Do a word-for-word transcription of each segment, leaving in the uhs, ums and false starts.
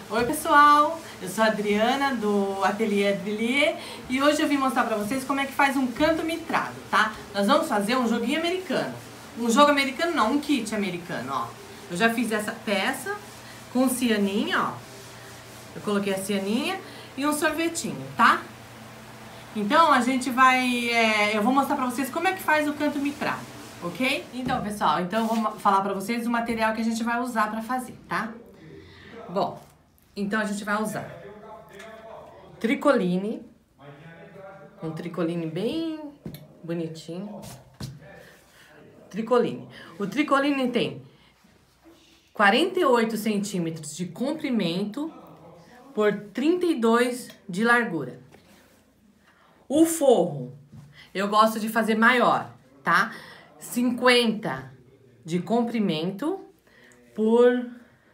Oi pessoal, eu sou a Adriana do Ateliê Adrilie e hoje eu vim mostrar pra vocês como é que faz um canto mitrado, tá? Nós vamos fazer um joguinho americano. Um jogo americano não, um kit americano, ó. Eu já fiz essa peça com cianinha, ó. Eu coloquei a cianinha e um sorvetinho, tá? Então a gente vai, é, eu vou mostrar pra vocês como é que faz o canto mitrado, ok? Então pessoal, então eu vou falar pra vocês o material que a gente vai usar pra fazer, tá? Bom, então a gente vai usar tricoline, um tricoline bem bonitinho. Tricoline. O tricoline tem quarenta e oito centímetros de comprimento por trinta e dois de largura. O forro, eu gosto de fazer maior, tá? cinquenta de comprimento por,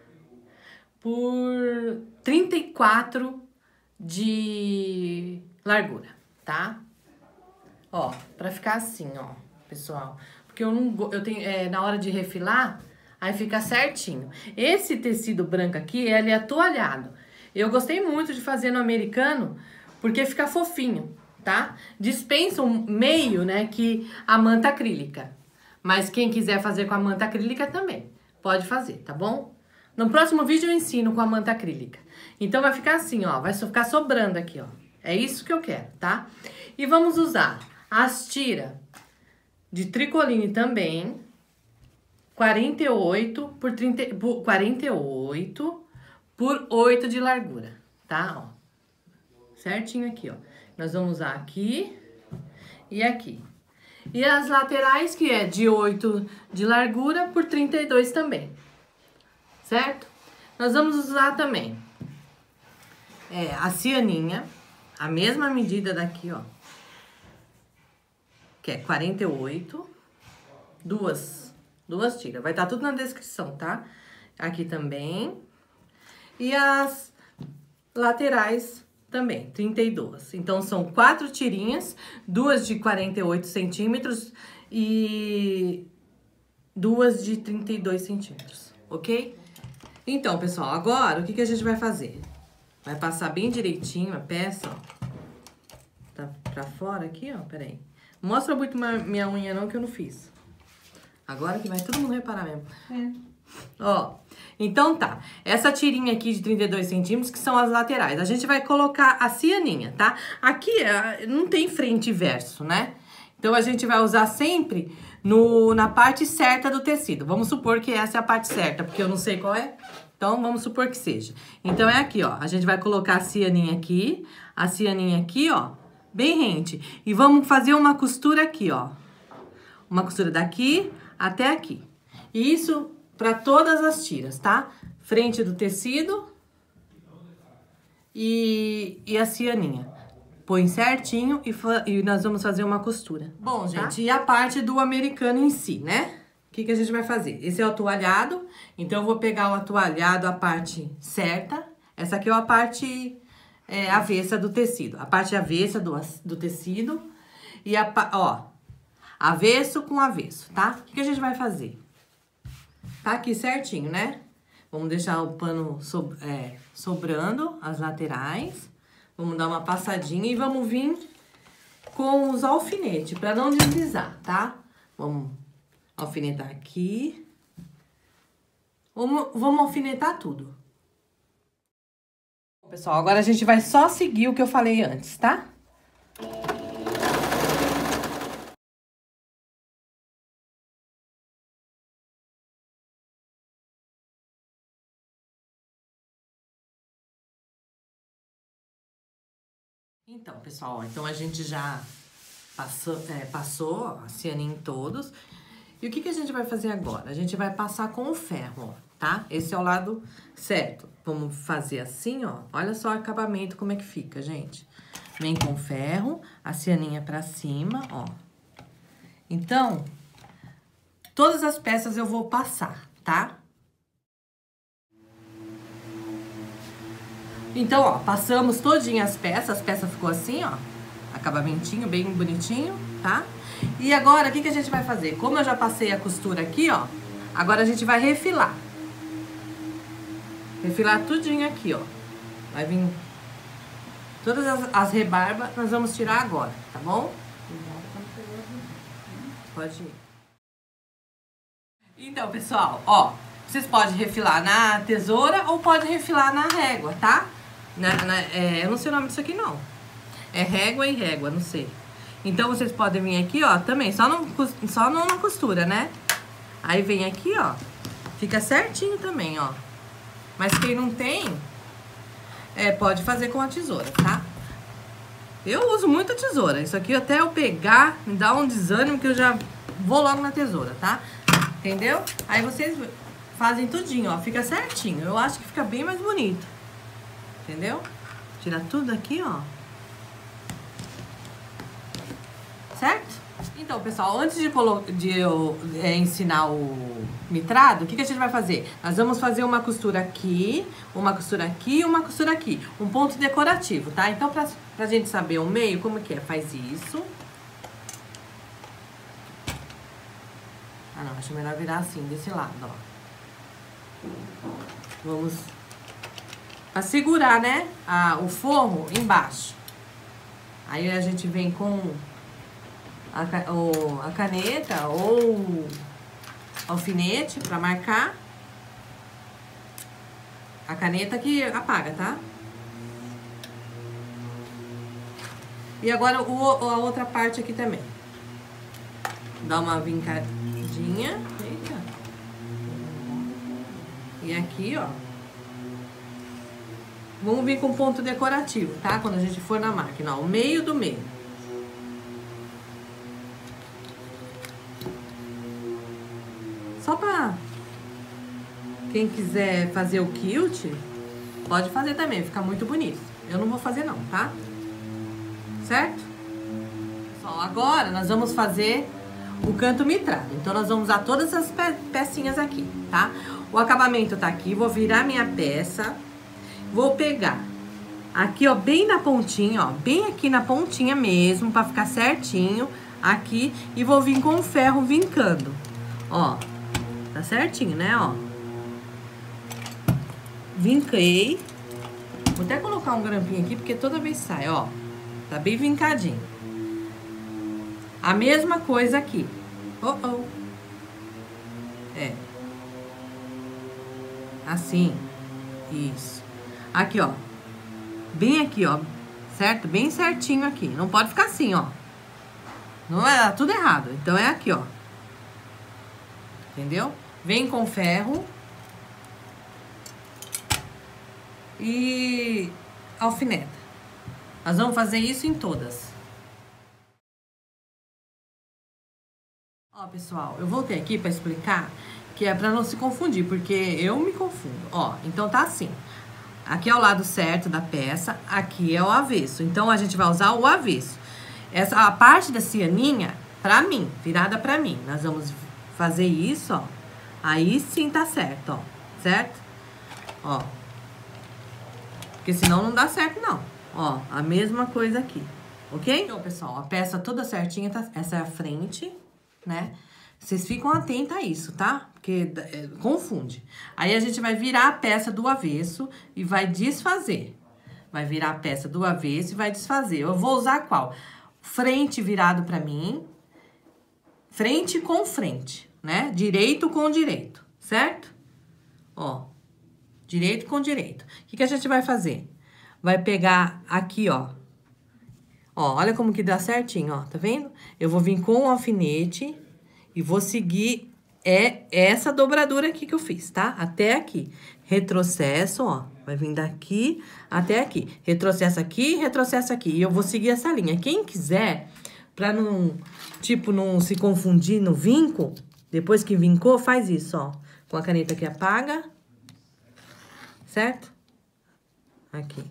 por trinta e quatro de largura, tá? Ó, pra ficar assim, ó, pessoal. Porque eu não eu tenho é, na hora de refilar, aí fica certinho. Esse tecido branco aqui, ele é atoalhado. Eu gostei muito de fazer no americano, porque fica fofinho, tá? Dispensa um meio, né, que a manta acrílica. Mas quem quiser fazer com a manta acrílica também, pode fazer, tá bom? No próximo vídeo eu ensino com a manta acrílica. Então vai ficar assim, ó, vai ficar sobrando aqui, ó. É isso que eu quero, tá? E vamos usar as tiras de tricoline também, quarenta e oito por trinta, por quarenta e oito por oito de largura, tá? Ó, certinho aqui, ó. Nós vamos usar aqui e aqui. E as laterais, que é de oito de largura por trinta e dois também, certo? Nós vamos usar também é, a cianinha, a mesma medida daqui, ó, que é quarenta e oito, duas, duas tiras. Vai estar tudo na descrição, tá? Aqui também. E as laterais também, trinta e dois. Então, são quatro tirinhas, duas de quarenta e oito centímetros e duas de trinta e dois centímetros, ok? Então, pessoal, agora o que, que a gente vai fazer? Vai passar bem direitinho a peça, ó. Tá pra fora aqui, ó, peraí. Mostra muito minha unha não, que eu não fiz. Agora que vai todo mundo reparar mesmo. É. Ó, então tá. Essa tirinha aqui de trinta e dois centímetros, que são as laterais. A gente vai colocar a cianinha, tá? Aqui não tem frente e verso, né? Então, a gente vai usar sempre no, na parte certa do tecido. Vamos supor que essa é a parte certa, porque eu não sei qual é. Então, vamos supor que seja. Então, é aqui, ó. A gente vai colocar a cianinha aqui, a cianinha aqui, ó, bem rente. E vamos fazer uma costura aqui, ó. Uma costura daqui até aqui. E isso para todas as tiras, tá? Frente do tecido e, e a cianinha. Põe certinho e, e nós vamos fazer uma costura. Bom, gente, tá? E a parte do americano em si, né? O que, que a gente vai fazer? Esse é o atoalhado, então eu vou pegar o atoalhado, a parte certa. Essa aqui é a parte é, avessa do tecido. A parte avessa do, do tecido e a, ó, avesso com avesso, tá? O que, que a gente vai fazer? Tá aqui certinho, né? Vamos deixar o pano so, é, sobrando, as laterais. Vamos dar uma passadinha e vamos vir com os alfinetes, pra não deslizar, tá? Vamos alfinetar aqui. Vamos, vamos alfinetar tudo. Pessoal, agora a gente vai só seguir o que eu falei antes, tá? Então, pessoal, ó, então a gente já passou, é, passou a cianinha em todos. E o que, que a gente vai fazer agora? A gente vai passar com o ferro, ó, tá? Esse é o lado certo. Vamos fazer assim, ó. Olha só o acabamento, como é que fica, gente. Vem com o ferro, a cianinha pra cima, ó. Então, todas as peças eu vou passar, tá? Então, ó, passamos todinha as peças, as peças ficou assim, ó, acabamentinho, bem bonitinho, tá? E agora, o que que a gente vai fazer? Como eu já passei a costura aqui, ó, agora a gente vai refilar. refilar tudinho aqui, ó. Vai vir todas as, as rebarbas, nós vamos tirar agora, tá bom? Pode ir. Então, pessoal, ó, vocês podem refilar na tesoura ou pode refilar na régua, tá? Na, na, é, eu não sei o nome disso aqui, não. É régua e régua, não sei. Então, vocês podem vir aqui, ó, também, só não, só não na costura, né? Aí vem aqui, ó, fica certinho também, ó. Mas quem não tem, é, pode fazer com a tesoura, tá? Eu uso muito a tesoura. Isso aqui até eu pegar, me dá um desânimo que eu já vou logo na tesoura, tá? Entendeu? Aí vocês fazem tudinho, ó. Fica certinho. Eu acho que fica bem mais bonito. Entendeu? Tira tudo aqui, ó. Certo? Então, pessoal, antes de, de eu é, ensinar o mitrado, o que, que a gente vai fazer? Nós vamos fazer uma costura aqui, uma costura aqui e uma costura aqui. Um ponto decorativo, tá? Então, pra, pra gente saber o meio, como que é? Faz isso. Ah, não, acho melhor virar assim, desse lado, ó. Vamos... Pra segurar, né, a, o forro embaixo. Aí a gente vem com... A, ou a caneta ou alfinete pra marcar. A caneta que apaga, tá? E agora o, a outra parte aqui também. Dá uma vincadinha. Eita. E aqui, ó. Vamos vir com ponto decorativo, tá? Quando a gente for na máquina, ó. O meio do meio. Só pra quem quiser fazer o quilt, pode fazer também, fica muito bonito. Eu não vou fazer não, tá? Certo? Pessoal, agora nós vamos fazer o canto mitrado. Então, nós vamos usar todas as pe pecinhas aqui, tá? O acabamento tá aqui, vou virar minha peça. Vou pegar aqui, ó, bem na pontinha, ó. Bem aqui na pontinha mesmo, pra ficar certinho aqui. E vou vir com o ferro vincando, ó. Tá certinho, né, ó. Vinquei. Vou até colocar um grampinho aqui, porque toda vez sai, ó. Tá bem vincadinho. A mesma coisa aqui. Oh, oh. É. Assim. Isso. Aqui, ó. Bem aqui, ó. Certo? Bem certinho aqui. Não pode ficar assim, ó. Não é tudo errado. Então, é aqui, ó. Entendeu? Vem com ferro e alfineta. Nós vamos fazer isso em todas. Ó, pessoal, eu voltei aqui para explicar que é para não se confundir, porque eu me confundo. Ó, então tá assim. Aqui é o lado certo da peça, aqui é o avesso. Então, a gente vai usar o avesso. Essa, a parte da cianinha, pra mim, virada pra mim. Nós vamos fazer isso, ó. Aí sim tá certo, ó. Certo? Ó. Porque senão não dá certo, não. Ó, a mesma coisa aqui. Ok? Então, pessoal, a peça toda certinha, tá? Essa é a frente, né? Vocês ficam atentos a isso, tá? Porque é, confunde. Aí a gente vai virar a peça do avesso e vai desfazer. Vai virar a peça do avesso e vai desfazer. Eu vou usar qual? Frente virado pra mim. Frente com frente, né? Direito com direito, certo? Ó, direito com direito. O que que a gente vai fazer? Vai pegar aqui, ó. Ó, olha como que dá certinho, ó, tá vendo? Eu vou vir com o alfinete e vou seguir é essa dobradura aqui que eu fiz, tá? Até aqui. Retrocesso, ó, vai vir daqui até aqui. Retrocesso aqui, retrocesso aqui. E eu vou seguir essa linha. Quem quiser, pra não, tipo, não se confundir no vinco, depois que vincou, faz isso, ó. Com a caneta que apaga, certo? Aqui.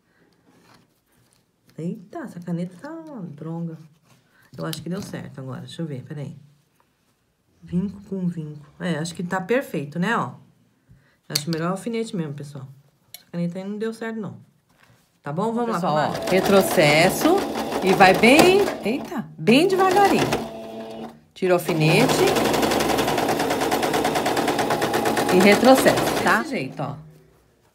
Eita, essa caneta tá uma dronga. Eu acho que deu certo agora. Deixa eu ver, peraí. Vinco com vinco. É, acho que tá perfeito, né, ó. Acho melhor o alfinete mesmo, pessoal. Essa caneta aí não deu certo, não. Tá bom? Vamos pessoal, lá, ó. Retrocesso e vai bem... Eita, bem devagarinho. Tira o alfinete. E retrocesso, tá? Desse jeito, ó.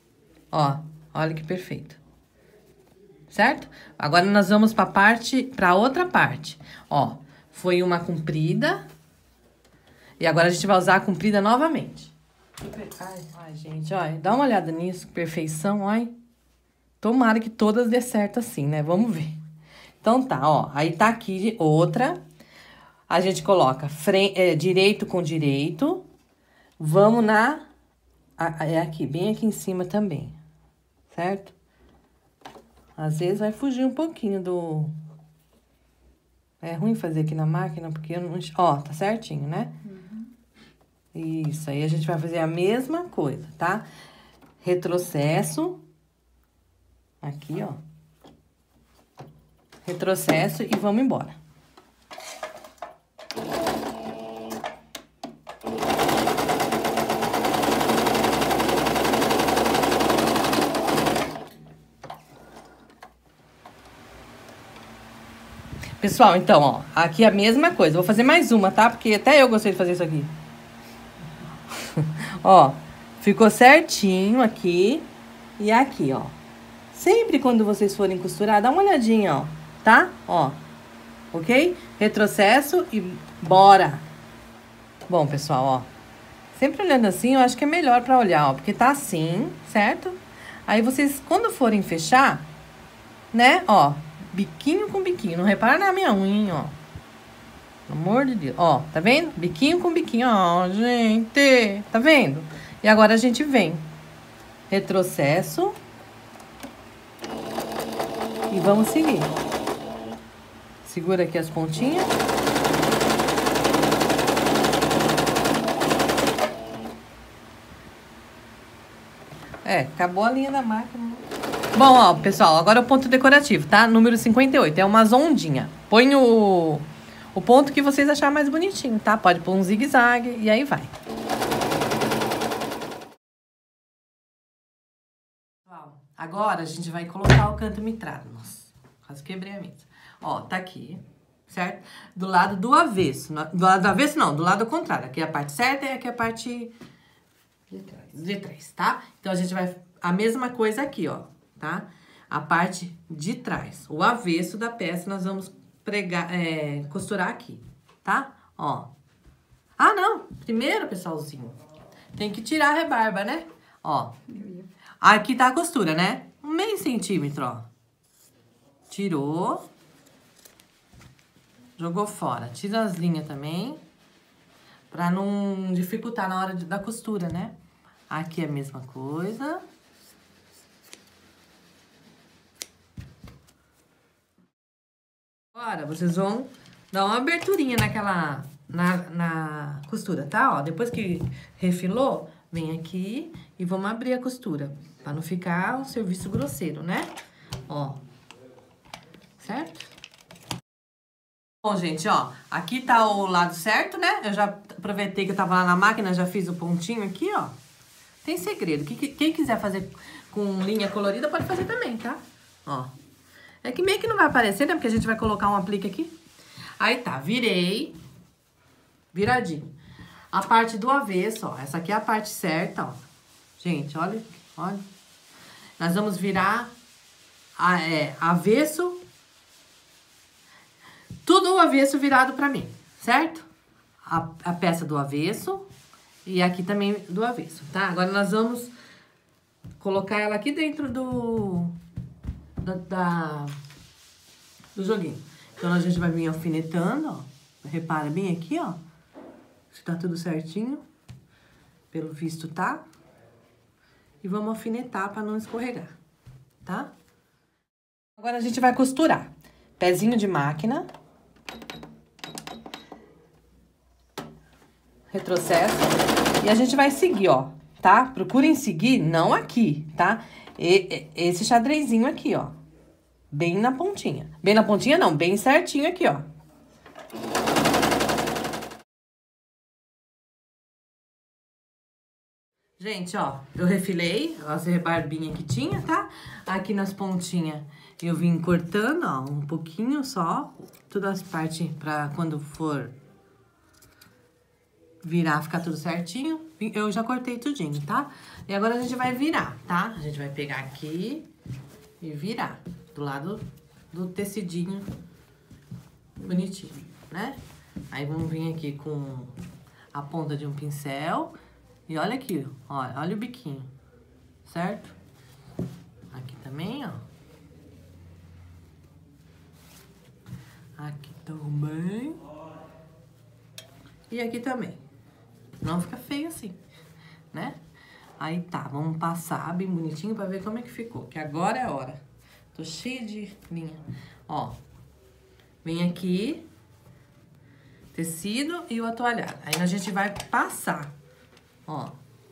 Ó, olha que perfeito. Certo? Agora, nós vamos pra parte, pra outra parte. Ó, foi uma comprida. E agora a gente vai usar a comprida novamente. Ai, ai, gente, olha, dá uma olhada nisso, perfeição, olha. Tomara que todas dê certo assim, né? Vamos ver. Então tá, ó, aí tá aqui outra. A gente coloca frente, é, direito com direito. Vamos na... É aqui, bem aqui em cima também, certo? Às vezes vai fugir um pouquinho do... É ruim fazer aqui na máquina, porque eu não... Ó, tá certinho, né? Uhum. Isso, aí a gente vai fazer a mesma coisa, tá? Retrocesso. Aqui, ó. Retrocesso e vamos embora. Pessoal, então, ó, aqui é a mesma coisa. Vou fazer mais uma, tá? Porque até eu gostei de fazer isso aqui. Ó, ficou certinho aqui e aqui, ó. Sempre quando vocês forem costurar, dá uma olhadinha, ó, tá? Ó, ok? Retrocesso e bora! Bom, pessoal, ó, sempre olhando assim, eu acho que é melhor pra olhar, ó, porque tá assim, certo? Aí vocês, quando forem fechar, né, ó, biquinho com biquinho. Não repara na minha unha, ó. Pelo amor de Deus. Ó, tá vendo? Biquinho com biquinho. Ó, gente. Tá vendo? E agora a gente vem. Retrocesso. E vamos seguir. Segura aqui as pontinhas. É, acabou a linha da máquina. Bom, ó, pessoal, agora é o ponto decorativo, tá? Número cinquenta e oito, é umas ondinhas. Põe o, o ponto que vocês acharem mais bonitinho, tá? Pode pôr um zigue-zague e aí vai. Agora a gente vai colocar o canto mitrado. Nossa, quase quebrei a mesa. Ó, tá aqui, certo? Do lado do avesso. Do lado do avesso não, do lado contrário. Aqui é a parte certa e aqui é a parte de trás, de trás, tá? Então a gente vai... A mesma coisa aqui, ó. Tá? A parte de trás, o avesso da peça, nós vamos pregar, é, costurar aqui, tá? Ó. Ah, não! Primeiro, pessoalzinho, tem que tirar a rebarba, né? Ó. Aqui tá a costura, né? Um meio centímetro, ó. Tirou. Jogou fora. Tira as linhas também, pra não dificultar na hora de, da costura, né? Aqui é a mesma coisa. Agora, vocês vão dar uma aberturinha naquela, na, na costura, tá? Ó, depois que refilou, vem aqui e vamos abrir a costura, pra não ficar um serviço grosseiro, né? Ó, certo? Bom, gente, ó, aqui tá o lado certo, né? Eu já aproveitei que eu tava lá na máquina, já fiz o pontinho aqui, ó. Tem segredo, quem quiser fazer com linha colorida pode fazer também, tá? Ó. É que meio que não vai aparecer, né? Porque a gente vai colocar um aplique aqui. Aí tá, virei. Viradinho. A parte do avesso, ó. Essa aqui é a parte certa, ó. Gente, olha, olha. Nós vamos virar a, é, avesso. Tudo o avesso virado pra mim, certo? A, a peça do avesso. E aqui também do avesso, tá? Agora nós vamos colocar ela aqui dentro do... Da, da, do joguinho. Então, a gente vai vir alfinetando, ó. Repara bem aqui, ó. Se tá tudo certinho. Pelo visto, tá. E vamos alfinetar pra não escorregar, tá? Agora, a gente vai costurar. Pezinho de máquina. Retrocesso. E a gente vai seguir, ó, tá? Procurem seguir, não aqui, tá? E, esse xadrezinho aqui, ó. Bem na pontinha. Bem na pontinha, não. Bem certinho aqui, ó. Gente, ó. Eu refilei as rebarbinhas que tinha, tá? Aqui nas pontinhas eu vim cortando, ó. Um pouquinho só. Todas as partes pra quando for virar, ficar tudo certinho. eu já cortei tudinho, tá? E agora a gente vai virar, tá? A gente vai pegar aqui e virar do lado do tecidinho bonitinho, né? Aí vamos vir aqui com a ponta de um pincel e olha aqui, ó, olha o biquinho, certo? Aqui também, ó. Aqui também. E aqui também. Não fica feio assim, né? Aí tá, vamos passar bem bonitinho pra ver como é que ficou. Que agora é a hora. Tô cheia de linha. Ó. Vem aqui. Tecido e o atoalhado. Aí a gente vai passar. Ó.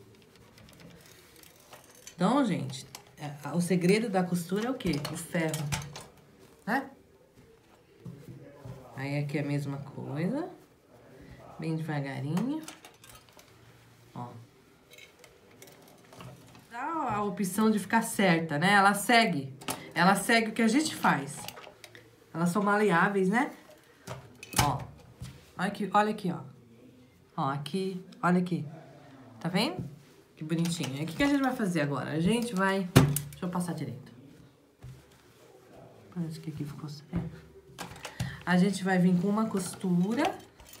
Então, gente, o segredo da costura é o quê? O ferro. Né? Aí aqui é a mesma coisa. Bem devagarinho. Ó. Dá a opção de ficar certa, né? Ela segue. Ela segue o que a gente faz. Elas são maleáveis, né? Ó. Olha aqui, olha aqui, ó. Ó, aqui, olha aqui. Tá vendo? Que bonitinho. E o que, que a gente vai fazer agora? A gente vai... Deixa eu passar direito. Parece que aqui ficou certo. A gente vai vir com uma costura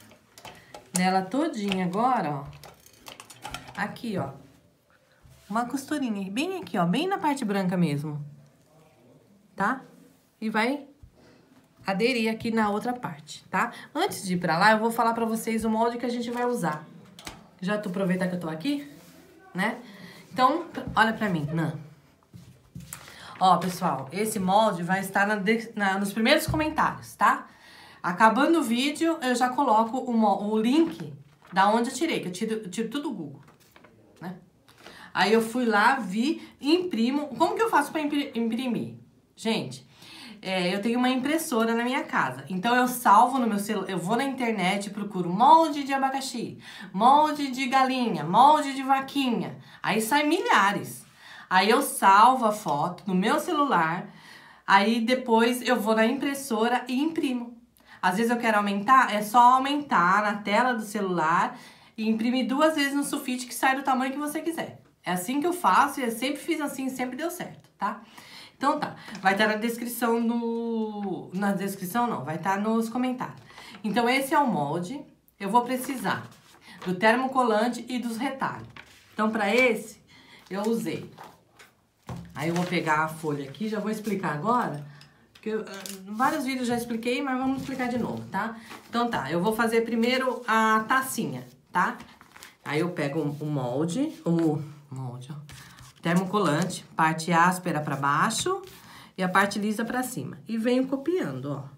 nela todinha agora, ó. Aqui, ó. Uma costurinha bem aqui, ó. Bem na parte branca mesmo. Tá? E vai aderir aqui na outra parte, tá? Antes de ir pra lá, eu vou falar pra vocês o molde que a gente vai usar. Já tô aproveitar que eu tô aqui, né? Então, olha pra mim, Nan. Ó, pessoal, esse molde vai estar na, na, nos primeiros comentários, tá? Acabando o vídeo, eu já coloco o, o link da onde eu tirei, que eu tiro, eu tiro tudo do Google, né? Aí eu fui lá, vi e imprimo. Como que eu faço pra imprimir? Gente, é, eu tenho uma impressora na minha casa. Então, eu salvo no meu celular, eu vou na internet, procuro molde de abacaxi, molde de galinha, molde de vaquinha. Aí sai milhares. Aí eu salvo a foto no meu celular, aí depois eu vou na impressora e imprimo. Às vezes eu quero aumentar, é só aumentar na tela do celular e imprimir duas vezes no sulfite que sai do tamanho que você quiser. É assim que eu faço e eu sempre fiz assim, sempre deu certo, tá? Então tá, vai estar na descrição do... Na descrição não, vai estar nos comentários. Então esse é o molde, eu vou precisar do termocolante e dos retalhos. Então pra esse, eu usei. Aí eu vou pegar a folha aqui, já vou explicar agora, porque eu, vários vídeos já expliquei, mas vamos explicar de novo, tá? Então tá, eu vou fazer primeiro a tacinha, tá? Aí eu pego o molde, o molde, ó, termocolante, parte áspera pra baixo e a parte lisa pra cima. E venho copiando, ó.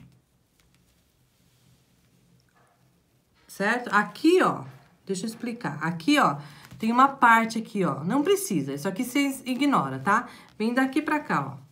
Certo? Aqui, ó, deixa eu explicar. Aqui, ó, tem uma parte aqui, ó. Não precisa, isso aqui vocês ignoram, tá? Vem daqui pra cá, ó.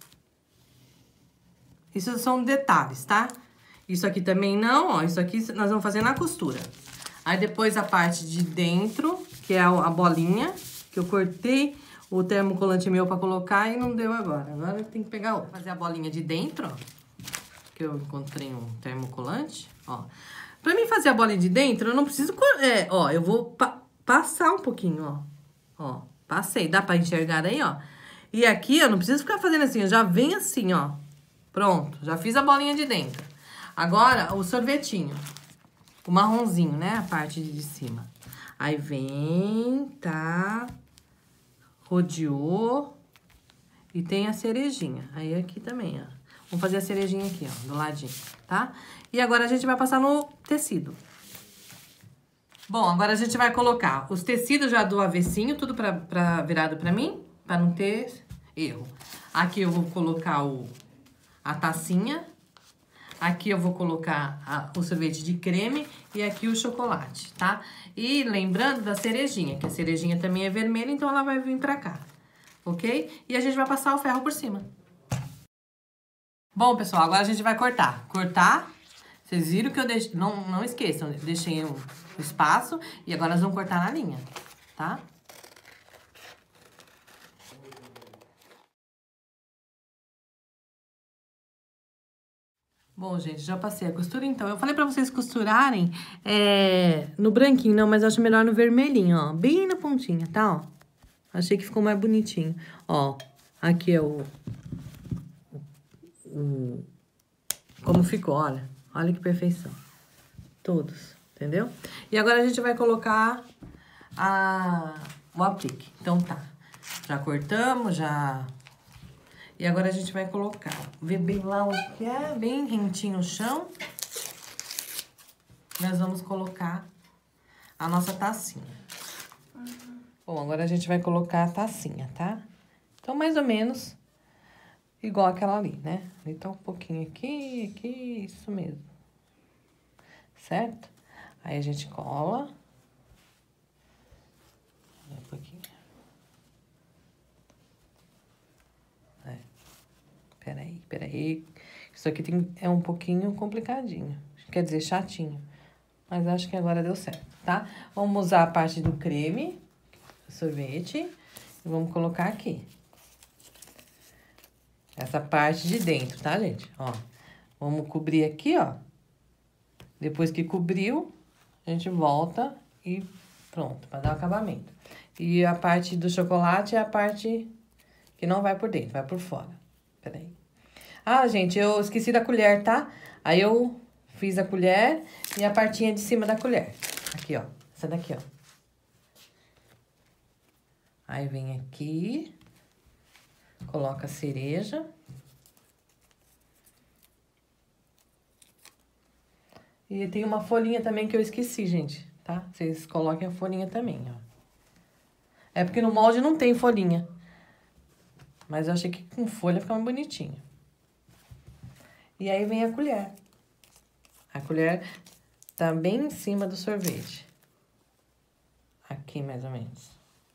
Isso são detalhes, tá? Isso aqui também não, ó. Isso aqui nós vamos fazer na costura. Aí depois a parte de dentro, que é a bolinha, que eu cortei o termocolante meu pra colocar e não deu agora. Agora tem que pegar outro. Vou fazer a bolinha de dentro, ó. Que eu encontrei um termocolante, ó. Pra mim fazer a bolinha de dentro, eu não preciso... É, ó, eu vou pa passar um pouquinho, ó. Ó, passei. Dá pra enxergar aí, ó. E aqui, eu não preciso ficar fazendo assim, eu já venho assim, ó. Pronto, já fiz a bolinha de dentro. Agora, o sorvetinho. O marronzinho, né? A parte de cima. Aí vem, tá? Rodeou. E tem a cerejinha. Aí aqui também, ó. Vamos fazer a cerejinha aqui, ó, do ladinho, tá? E agora a gente vai passar no tecido. Bom, agora a gente vai colocar os tecidos já do avessinho, tudo pra, pra, virado pra mim, pra não ter erro. Aqui eu vou colocar o, a tacinha. Aqui eu vou colocar a, o sorvete de creme e aqui o chocolate, tá? E lembrando da cerejinha, que a cerejinha também é vermelha, então ela vai vir pra cá, ok? E a gente vai passar o ferro por cima. Bom, pessoal, agora a gente vai cortar. Cortar, vocês viram que eu deixei... Não, não esqueçam, eu deixei um espaço e agora nós vamos cortar na linha, tá? Bom, gente, já passei a costura, então. Eu falei pra vocês costurarem é, no branquinho, não, mas eu acho melhor no vermelhinho, ó. Bem na pontinha, tá, ó? Achei que ficou mais bonitinho. Ó, aqui é o... o como ficou, olha. Olha que perfeição. Todos, entendeu? E agora a gente vai colocar a, o aplique. Então, tá. Já cortamos, já... E agora a gente vai colocar, ver bem lá onde que é, bem rentinho no chão. Nós vamos colocar a nossa tacinha. Uhum. Bom, agora a gente vai colocar a tacinha, tá? Então, mais ou menos igual aquela ali, né? Ali tá um pouquinho aqui, aqui, isso mesmo. Certo? Aí a gente cola. Um pouquinho. Peraí, peraí. Isso aqui tem, é um pouquinho complicadinho. Quer dizer, chatinho. Mas acho que agora deu certo, tá? Vamos usar a parte do creme, sorvete. E vamos colocar aqui. Essa parte de dentro, tá, gente? Ó. Vamos cobrir aqui, ó. Depois que cobriu, a gente volta e pronto, pra dar o acabamento. E a parte do chocolate é a parte que não vai por dentro, vai por fora. Peraí. Ah, gente, eu esqueci da colher, tá? Aí eu fiz a colher e a partinha de cima da colher. Aqui, ó. Essa daqui, ó. Aí vem aqui. Coloca a cereja. E tem uma folhinha também que eu esqueci, gente, tá? Vocês coloquem a folhinha também, ó. É porque no molde não tem folhinha. Mas eu achei que com folha fica mais bonitinho. E aí vem a colher. A colher tá bem em cima do sorvete. Aqui, mais ou menos.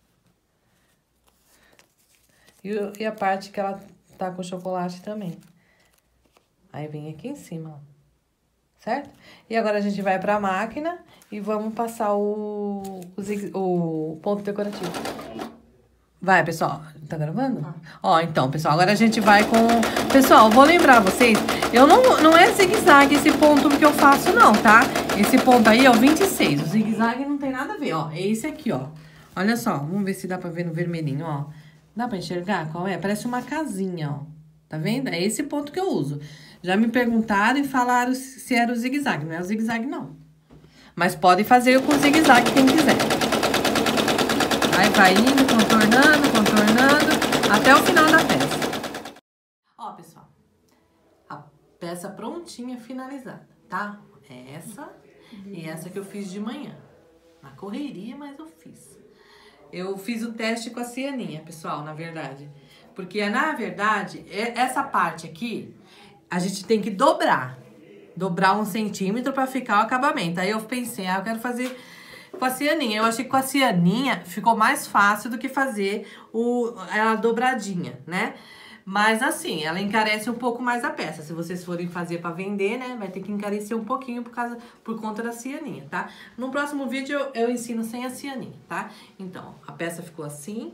E, e a parte que ela tá com chocolate também. Aí vem aqui em cima, ó. Certo? E agora a gente vai pra máquina e vamos passar o, o, o ponto decorativo. Vai, pessoal. Tá gravando? Ah. Ó, então, pessoal, agora a gente vai com... Pessoal, vou lembrar vocês, eu não, não é zigue-zague esse ponto que eu faço, não, tá? Esse ponto aí é o vinte e seis. O zigue-zague não tem nada a ver, ó. É esse aqui, ó. Olha só, vamos ver se dá pra ver no vermelhinho, ó. Dá pra enxergar qual é? Parece uma casinha, ó. Tá vendo? É esse ponto que eu uso. Já me perguntaram e falaram se era o zigue-zague. Não é o zigue-zague, não. Mas pode fazer com o zigue-zague quem quiser. Aí vai indo, contornando, contornando, até o final da peça. Ó, pessoal, a peça prontinha, finalizada, tá? É essa e essa que eu fiz de manhã. Na correria, mas eu fiz. Eu fiz o teste com a cianinha, pessoal, na verdade. Porque, na verdade, essa parte aqui, a gente tem que dobrar. Dobrar um centímetro pra ficar o acabamento. Aí eu pensei, ah, eu quero fazer... com a cianinha. Eu achei que com a cianinha ficou mais fácil do que fazer o, a dobradinha, né? Mas assim, ela encarece um pouco mais a peça. Se vocês forem fazer pra vender, né? Vai ter que encarecer um pouquinho por, causa, por conta da cianinha, tá? No próximo vídeo eu, eu ensino sem a cianinha, tá? Então, a peça ficou assim.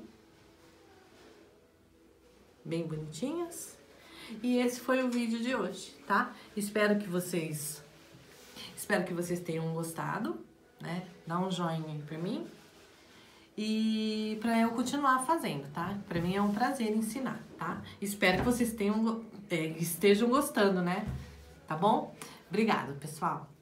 Bem bonitinhas. E esse foi o vídeo de hoje, tá? Espero que vocês... Espero que vocês tenham gostado. Né? Dá um joinha aí pra mim. E pra eu continuar fazendo, tá? Pra mim é um prazer ensinar, tá? Espero que vocês tenham, é, estejam gostando, né? Tá bom? Obrigada, pessoal.